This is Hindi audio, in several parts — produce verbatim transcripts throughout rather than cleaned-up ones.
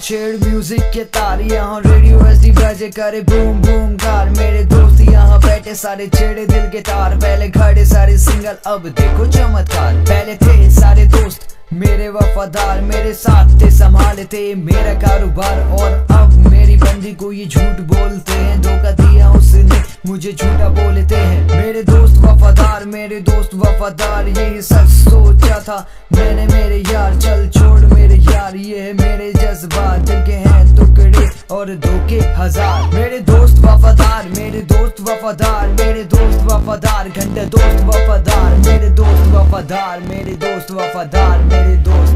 छेड़ म्यूजिक के तार, यहाँ रेडियो एसडी बजे करे बूम बूम कार। मेरे दोस्त यहाँ बैठे सारे छेड़े दिल के तार, पहले खड़े सारे सिंगल अब देखो चमत्कार। पहले थे सारे दोस्त मेरे वफादार, मेरे साथ थे संभाले थे मेरा कारोबार, और अब मेरी बंदी को ये झूठ बोलते हैं, धोखा दिया उसने मुझे झूठा बोलते हैं। मेरे दोस्त वफादार, मेरे दोस्त वफादार, यही सच सोचा था मैंने मेरे यार। चल छोड़ मेरे यार, ये है मेरे जज्बात, दिल के हैं टुकड़े और धोखे हजार। मेरे दोस्त वफादार, मेरे दोस्त वफादार, मेरे दोस्त वफादार, घंटे दोस्त वफादार, मेरे दोस्त वफादार, मेरे दोस्त वफादार, मेरे दोस्त।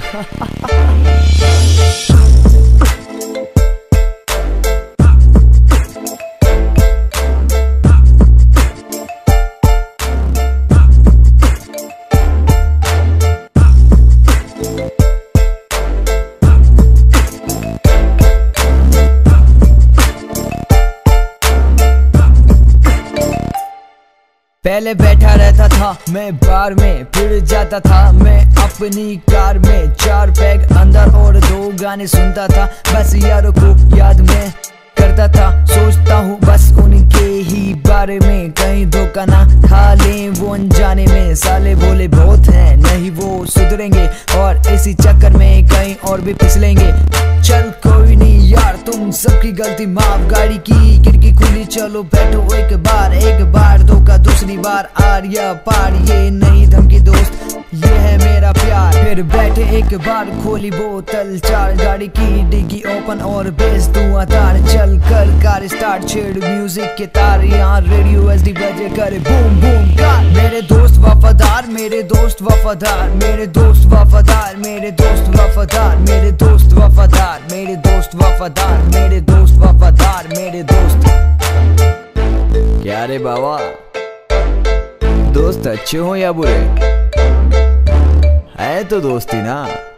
पहले बैठा रहता था मैं बार में, फिर जाता था मैं अपनी कार में, चार पैग अंदर और दो गाने सुनता था, बस यारों को याद में करता था। सोचता हूँ बस उनके ही बारे में, कहीं धोखा ना खा लें वो अनजाने में। साले बोले बहुत हैं नहीं वो सुधरेंगे, और इसी चक्कर में कहीं और भी फिसलेंगे। चल कोई नहीं यार तुम सबकी गलती माफ, गाड़ी की खिड़की खुली चलो बैठो एक बार, एक बार धोखा दूसरी बार आर या पार, ये नहीं धमकी दोस्त ये है मेरा प्यार। फिर बैठे एक बार खोली बोतल चार, गाड़ी की डिग्गी ओपन और बेस धुआं तार। चल कर कार स्टार्ट, छेड़ म्यूजिक के तार, यहाँ रेडियो एसडी बजे करे बूम बूम कार। मेरे दोस्त वफादार, मेरे दोस्त वफादार, मेरे दोस्त वफादार, मेरे दोस्त वफादार, मेरे दोस्त वफादार, मेरे दोस्त वफादार, मेरे दोस्त वफादार, मेरे दोस्त। क्या रे बाबा, दोस्त अच्छे हो या बुरे, है तो दोस्ती ना।